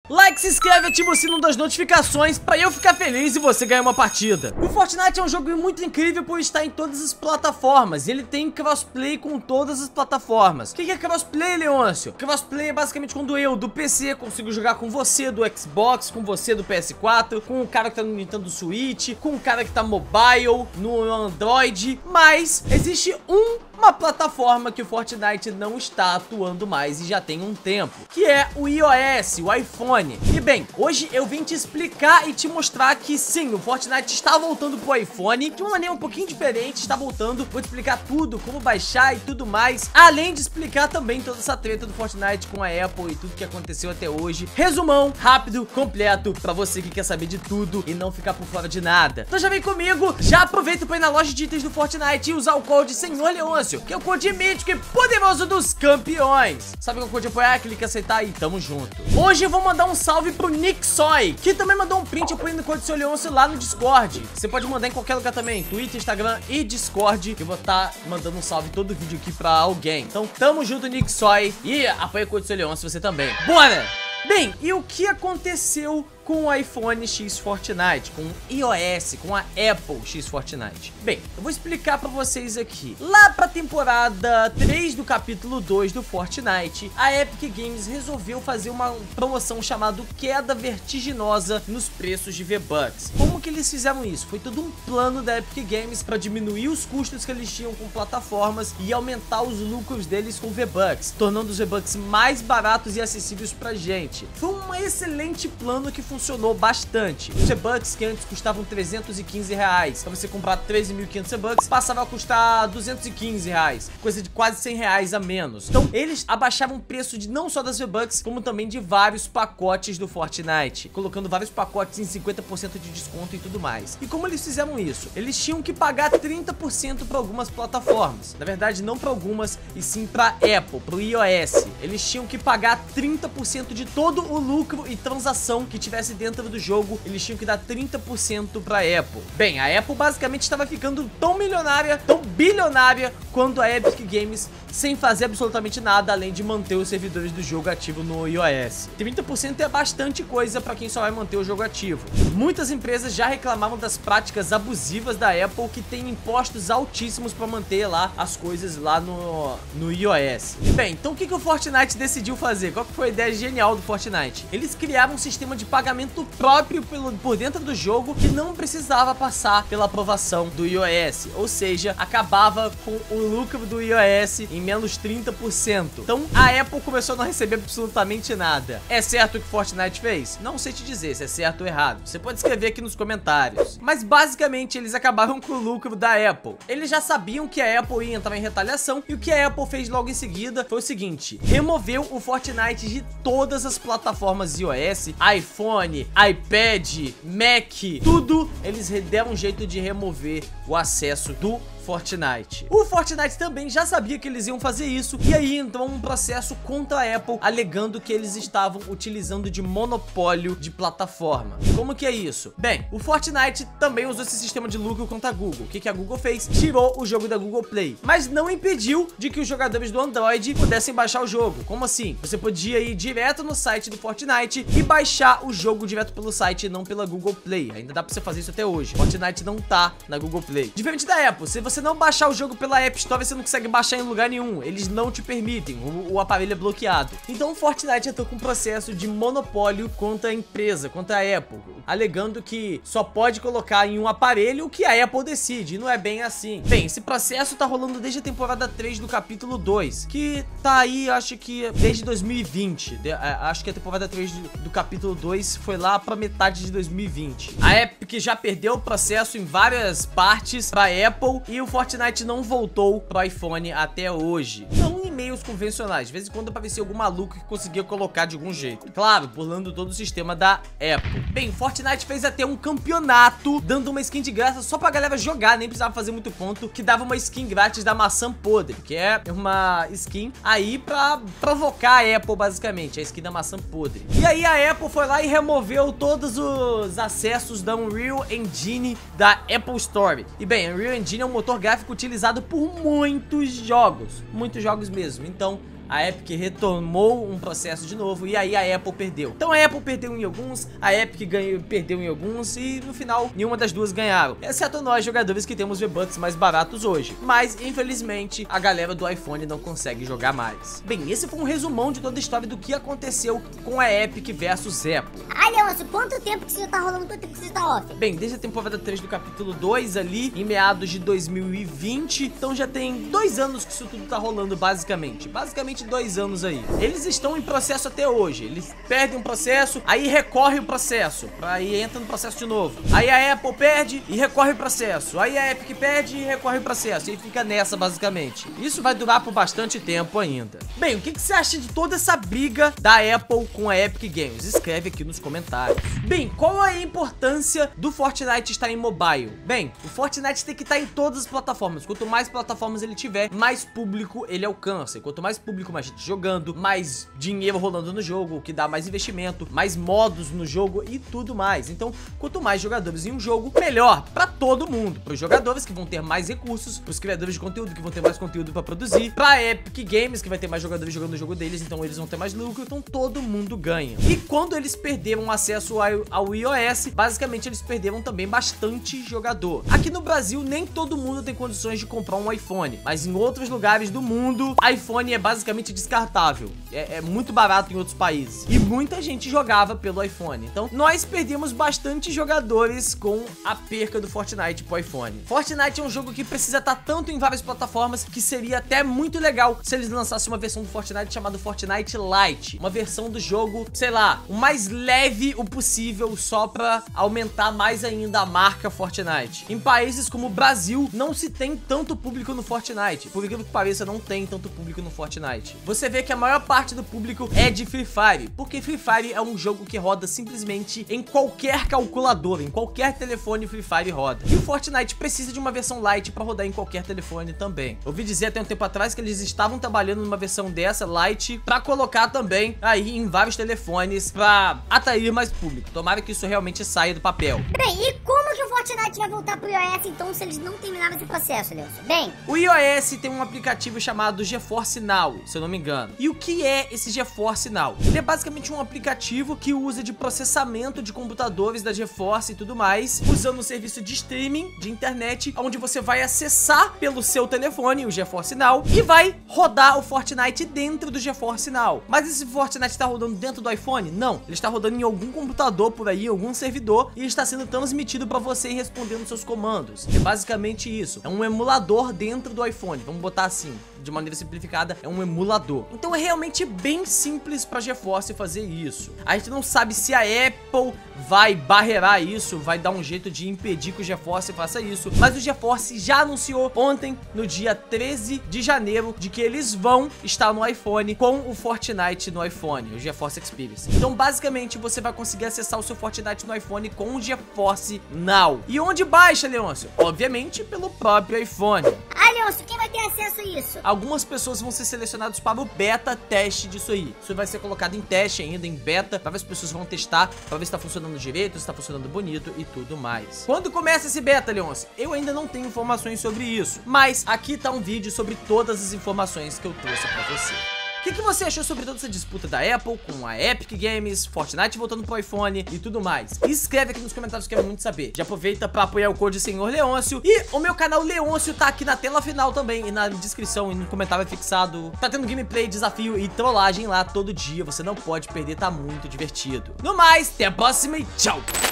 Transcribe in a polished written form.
Like, se inscreve e ativa o sino das notificações pra eu ficar feliz e você ganhar uma partida. O Fortnite é um jogo muito incrível por estar em todas as plataformas. Ele tem crossplay com todas as plataformas. O que é crossplay, Leôncio? Crossplay é basicamente quando eu, do PC, consigo jogar com você do Xbox, com você do PS4, com o cara que tá no Nintendo Switch, com o cara que tá mobile, no Android. Mas existe uma plataforma que o Fortnite não está atuando mais e já tem um tempo, que é o iOS, o iPhone. E bem, hoje eu vim te explicar e te mostrar que sim, o Fortnite está voltando pro iPhone de uma maneira um pouquinho diferente, está voltando. Vou te explicar tudo, como baixar e tudo mais, além de explicar também toda essa treta do Fortnite com a Apple e tudo que aconteceu até hoje. Resumão rápido, completo, pra você que quer saber de tudo e não ficar por fora de nada. Então já vem comigo, já aproveita pra ir na loja de itens do Fortnite e usar o código Senhor Leôncio, que é o código mítico e poderoso dos campeões. Sabe qual código apoiar? Clica em aceitar e tamo junto. Hoje eu vou mandar um salve pro Nixoy, que também mandou um print apoiando o código Senhor Leôncio lá no Discord. Você pode mandar em qualquer lugar também, Twitter, Instagram e Discord. Eu vou estar mandando um salve todo vídeo aqui pra alguém. Então tamo junto, Nixoy, e apoia o código Senhor Leôncio você também. Bora! Bem, e o que aconteceu com o iPhone X Fortnite, com o iOS, com a Apple X Fortnite? Bem, eu vou explicar pra vocês aqui. Lá pra temporada 3 do capítulo 2 do Fortnite, a Epic Games resolveu fazer uma promoção chamada Queda Vertiginosa nos preços de V-Bucks. Como que eles fizeram isso? Foi todo um plano da Epic Games pra diminuir os custos que eles tinham com plataformas e aumentar os lucros deles com V-Bucks, tornando os V-Bucks mais baratos e acessíveis pra gente. Foi um excelente plano que funcionou bastante. Os V-Bucks que antes custavam R$315, pra você comprar 13.500 V-Bucks, passava a custar R$215, coisa de quase R$100 a menos. Então eles abaixavam o preço de não só das V-Bucks, como também de vários pacotes do Fortnite, colocando vários pacotes em 50% de desconto e tudo mais. E como eles fizeram isso? Eles tinham que pagar 30% para algumas plataformas. Na verdade, não para algumas, e sim para Apple, para o iOS. Eles tinham que pagar 30% de todo o lucro e transação que tivesse dentro do jogo. Eles tinham que dar 30% pra Apple. Bem, a Apple basicamente estava ficando tão milionária, tão bilionária quanto a Epic Games, sem fazer absolutamente nada além de manter os servidores do jogo ativo no iOS. 30% é bastante coisa pra quem só vai manter o jogo ativo. Muitas empresas já reclamavam das práticas abusivas da Apple, que tem impostos altíssimos pra manter lá as coisas lá no iOS. E bem, então o que o Fortnite decidiu fazer? Qual que foi a ideia genial do Fortnite? Eles criaram um sistema de pagamento próprio por dentro do jogo, que não precisava passar pela aprovação do iOS, ou seja, acabava com o lucro do iOS em menos 30%. Então a Apple começou a não receber absolutamente nada. É certo o que Fortnite fez? Não sei te dizer se é certo ou errado. Você pode escrever aqui nos comentários. Mas basicamente eles acabaram com o lucro da Apple. Eles já sabiam que a Apple ia entrar em retaliação, e o que a Apple fez logo em seguida foi o seguinte: removeu o Fortnite de todas as plataformas iOS, iPhone, iPad, Mac, tudo. Eles deram um jeito de remover o acesso do Fortnite. O Fortnite também já sabia que eles iam fazer isso, e aí entrou um processo contra a Apple, alegando que eles estavam utilizando de monopólio de plataforma. Como que é isso? Bem, o Fortnite também usou esse sistema de lucro contra a Google. O que a Google fez? Tirou o jogo da Google Play, mas não impediu de que os jogadores do Android pudessem baixar o jogo. Como assim? Você podia ir direto no site do Fortnite e baixar o jogo direto pelo site e não pela Google Play. Ainda dá pra você fazer isso até hoje. Fortnite não tá na Google Play. Diferente da Apple, se você não baixar o jogo pela App Store, você não consegue baixar em lugar nenhum. Eles não te permitem, o aparelho é bloqueado. Então o Fortnite entrou com um processo de monopólio contra a empresa, contra a Apple, alegando que só pode colocar em um aparelho o que a Apple decide, e não é bem assim. Bem, esse processo tá rolando desde a temporada 3 do capítulo 2, que tá aí, acho que desde 2020. Acho que a temporada 3 do capítulo 2 foi lá pra metade de 2020. A Epic já perdeu o processo em várias partes pra Apple, e o Fortnite não voltou pro iPhone até hoje. Não em meios convencionais, de vez em quando aparecia algum maluco que conseguia colocar de algum jeito. Claro, burlando todo o sistema da Apple. Bem, Fortnite fez até um campeonato dando uma skin de graça só pra galera jogar, nem precisava fazer muito ponto, que dava uma skin grátis da maçã podre, que é uma skin aí pra provocar a Apple, basicamente, a skin da maçã podre. E aí a Apple foi lá e removeu todos os acessos da Unreal Engine da Apple Store. E bem, a Unreal Engine é um motor gráfico utilizado por muitos jogos mesmo. Então a Epic retomou um processo de novo e aí a Apple perdeu. Então a Apple perdeu em alguns, a Epic perdeu em alguns e no final nenhuma das duas ganharam, exceto nós jogadores que temos V-Bucks mais baratos hoje. Mas infelizmente a galera do iPhone não consegue jogar mais. Bem, esse foi um resumão de toda a história do que aconteceu com a Epic versus Apple. Leôncio, quanto tempo que você já tá rolando, quanto tempo que você tá off? Bem, desde a temporada 3 do capítulo 2 ali, em meados de 2020, então já tem 2 anos que isso tudo tá rolando basicamente 2 anos aí. Eles estão em processo até hoje, eles perdem um processo, aí recorre o processo, aí entra no processo de novo. Aí a Apple perde e recorre o processo, aí a Epic perde e recorre o processo, e fica nessa basicamente. Isso vai durar por bastante tempo ainda. Bem, o que você acha de toda essa briga da Apple com a Epic Games? Escreve aqui nos comentários. Bem, qual é a importância do Fortnite estar em mobile? Bem, o Fortnite tem que estar em todas as plataformas. Quanto mais plataformas ele tiver, mais público ele alcança. E quanto mais público, mais gente jogando, mais dinheiro rolando no jogo, o que dá mais investimento, mais modos no jogo e tudo mais. Então, quanto mais jogadores em um jogo, melhor pra todo mundo. Para os jogadores que vão ter mais recursos, para os criadores de conteúdo que vão ter mais conteúdo pra produzir, pra Epic Games que vai ter mais jogadores jogando o jogo deles, então eles vão ter mais lucro, então todo mundo ganha. E quando eles perderam acesso ao iOS, basicamente eles perderam também bastante jogador. Aqui no Brasil, nem todo mundo tem condições de comprar um iPhone, mas em outros lugares do mundo, iPhone é basicamente descartável. É muito barato em outros países. E muita gente jogava pelo iPhone. Então, nós perdemos bastante jogadores com a perca do Fortnite pro iPhone. Fortnite é um jogo que precisa estar tanto em várias plataformas que seria até muito legal se eles lançassem uma versão do Fortnite chamada Fortnite Lite. Uma versão do jogo, sei lá, o mais leve o possível, só pra aumentar mais ainda a marca Fortnite. Em países como o Brasil, não se tem tanto público no Fortnite. Por incrível que pareça, não tem tanto público no Fortnite. Você vê que a maior parte do público é de Free Fire, porque Free Fire é um jogo que roda simplesmente em qualquer calculadora, em qualquer telefone Free Fire roda. E o Fortnite precisa de uma versão Lite pra rodar em qualquer telefone também. Eu ouvi dizer até um tempo atrás que eles estavam trabalhando numa versão dessa, Lite, pra colocar também aí em vários telefones pra atrair mais público. Tomara que isso realmente saia do papel. Bem, e como que o Fortnite vai voltar pro iOS então se eles não terminaram esse processo, Leôncio? Bem, o iOS tem um aplicativo chamado GeForce Now, se eu não me engano. E o que é esse GeForce Now? Ele é basicamente um aplicativo que usa de processamento de computadores da GeForce e tudo mais, usando um serviço de streaming de internet, onde você vai acessar pelo seu telefone o GeForce Now e vai rodar o Fortnite dentro do GeForce Now. Mas esse Fortnite está rodando dentro do iPhone? Não, ele está rodando em algum computador por aí, algum servidor, e está sendo transmitido para você e respondendo seus comandos. É basicamente isso. É um emulador dentro do iPhone, vamos botar assim, de maneira simplificada, é um emulador. Então é realmente bem simples para a GeForce fazer isso. A gente não sabe se a Apple vai barrerar isso, vai dar um jeito de impedir que o GeForce faça isso, mas o GeForce já anunciou ontem, no dia 13 de janeiro, de que eles vão estar no iPhone com o Fortnite no iPhone, o GeForce Experience. Então basicamente você vai conseguir acessar o seu Fortnite no iPhone com o GeForce Now. E onde baixa, Leôncio? Obviamente pelo próprio iPhone. Leôncio, quem vai ter acesso a isso? Algumas pessoas vão ser selecionadas para o beta teste disso aí. Isso vai ser colocado em teste ainda, em beta, para ver se as pessoas vão testar, para ver se tá funcionando direito, se tá funcionando bonito e tudo mais. Quando começa esse beta, Leôncio? Eu ainda não tenho informações sobre isso, mas aqui tá um vídeo sobre todas as informações que eu trouxe para você. O que você achou sobre toda essa disputa da Apple com a Epic Games, Fortnite voltando pro iPhone e tudo mais? Escreve aqui nos comentários que eu quero muito saber. Já aproveita pra apoiar o code Senhor Leôncio. E o meu canal Leôncio tá aqui na tela final também e na descrição e no comentário fixado. Tá tendo gameplay, desafio e trollagem lá todo dia. Você não pode perder, tá muito divertido. No mais, até a próxima e tchau!